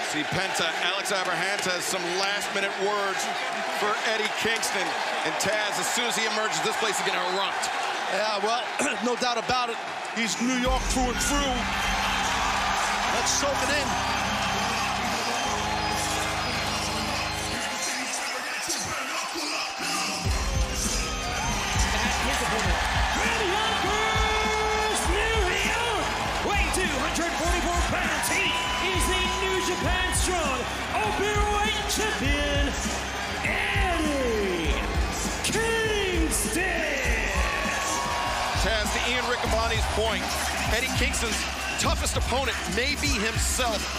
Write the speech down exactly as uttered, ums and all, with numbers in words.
See Penta, Alex Abrahantes has some last-minute words for Eddie Kingston. And Taz, as soon as he emerges, this place is going to erupt. Yeah, well, no doubt about it. He's New York through and through. Let's soak it in. His opponent, Randy Yonkers, New York, weighing two hundred forty-four pounds. He is the New Japan Strong Openweight Champion, Eddie Kingston. Taz, to Ian Riccaboni's point, Eddie Kingston's toughest opponent may be himself.